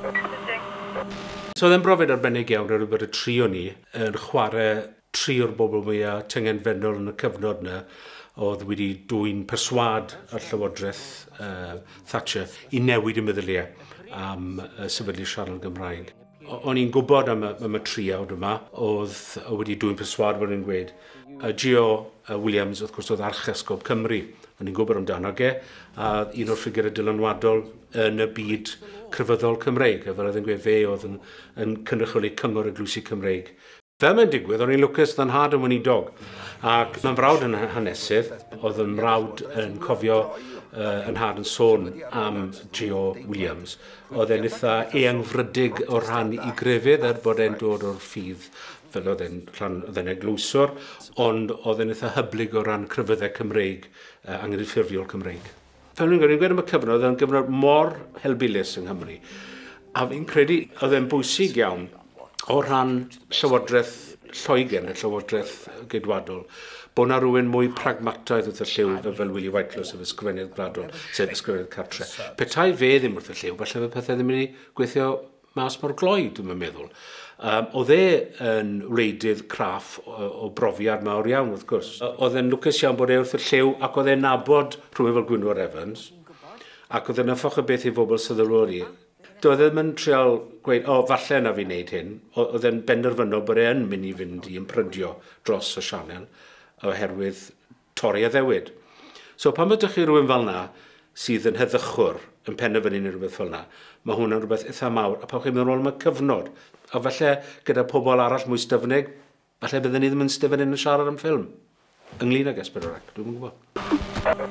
So oedd e'n brofiad arbennig iawn ar rhywbeth y tri o ni yn chwarae tri o'r bobl mwyaf tyngenfennol yn y cyfnod yna oedd wedi dwy'n perswad ar llywodraeth Thatcher i newid y meddyliau am sefydlu sianel Gymraeg. O'n i'n gwybod am y triawd yma oedd wedi dwy'n perswad fel yn gweud. Dewi Williams, wrth gwrs, oedd Archesgob Cymru. O'n i'n gwybod amdano ge, a un o'r ffigurau dylanwadol yn y byd crefyddol Cymreig. Fel oedd yn gweud fe oedd yn cynrychioli cyngor eglwysi Cymreig. Fel mae'n digwydd, o'n i'n lwcus dda'n had yn weinidog. Ac mae'n frawd yn hanesydd, oedd yn mrawd yn cofio yn had yn sôn am Dewi Williams. Oedd e'n eitha eangfrydig o rhan i grefydd bod e'n dod o'r ffydd fel oedd e'n eglwyswr, ond oedd e'n eitha hyblyg o ran crefyddau Cymreig anghyffurfiol Cymreig. Fel ni'n gweud am y cyfnod, oedd e'n gyfnod mor helbulus yng Nghymru. A fi'n credu oedd e'n bwysig iawn o ran llywodraeth Lloegr, llywodraeth geidwadol, bod yna rhywun mwy pragmataidd wrth y lliw fel Willie Whiteley sef ysgrifennydd gradol, sef ysgrifennydd cartre. Petai fe ddim wrth y lliw, falle fe pethau ddim yn gweithio mas mor gloi, dwi'n meddwl. Oedd e yn wleidydd craff o brofiad mawr iawn, wrth gwrs. Oedd e'n lwcus iawn bod e wrth y lliw ac oedd e'n nabod rhywun fel Gwynfor Evans, ac oedd e'n yffach y beth i bobl sylweddoli. Doedd e ddim yn trial gweud, falle yna fi'n neud hyn. Oedd e'n benderfynol bod e'n mynd i fynd i ympryndio dros y sianel oherwydd torri addewid. So pan ydych chi rhywun fel yna sydd yn heddychwr yn penderfynu neu rhywbeth fel yna, mae hwnna'n rhywbeth eitha mawr. A pan chi'n meddwl am y cyfnod, a falle gyda pobl arall mwy styfnig, falle bydden ni ddim yn styfn yn siarad am ffilm. Ynglyn ag S4C, dwi'n gwybod.